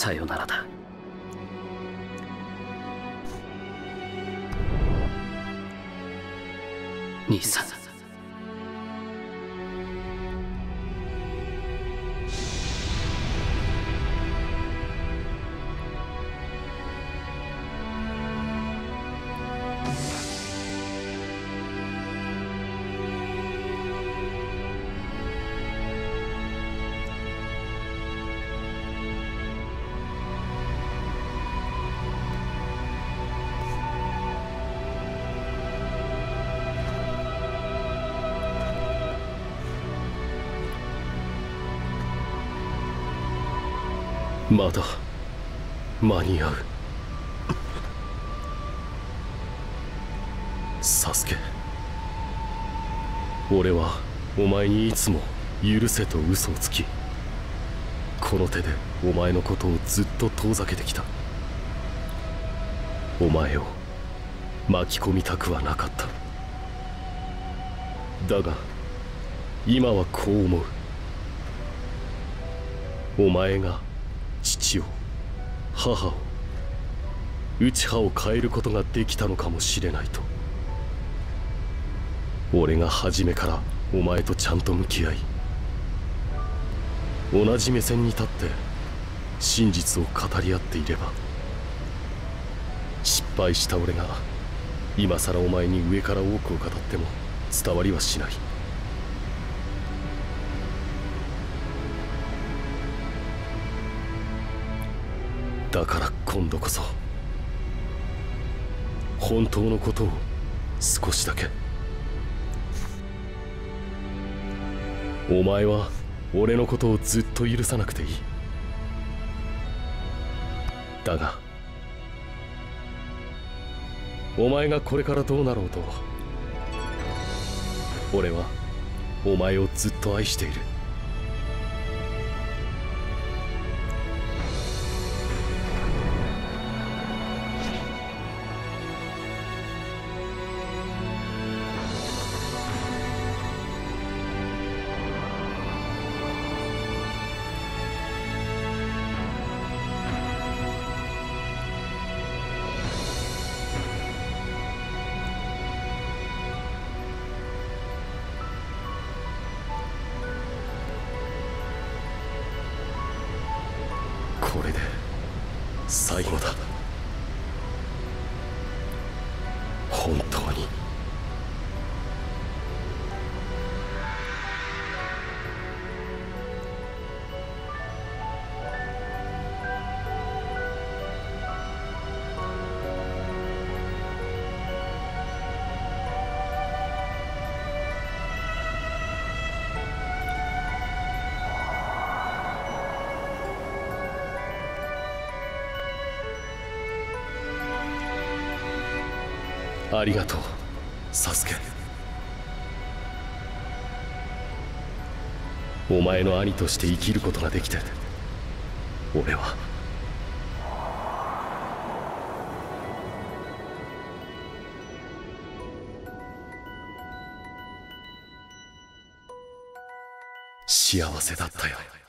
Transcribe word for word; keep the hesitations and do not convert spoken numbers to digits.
さよならだ。兄さん。まだ間に合う。サスケ、俺はお前にいつも許せと嘘をつき、この手でお前のことをずっと遠ざけてきた。お前を巻き込みたくはなかった。だが今はこう思う。お前が父を母を内葉を変えることができたのかもしれないと。俺が初めからお前とちゃんと向き合い、同じ目線に立って真実を語り合っていれば、失敗した俺が今さらお前に上から多くを語っても伝わりはしない。だから今度こそ本当のことを少しだけ。お前は俺のことをずっと許さなくていい。だがお前がこれからどうなろうと、俺はお前をずっと愛している。これで最後だ。本当に。ありがとう、サスケ。お前の兄として生きることができて、俺は幸せだったよ。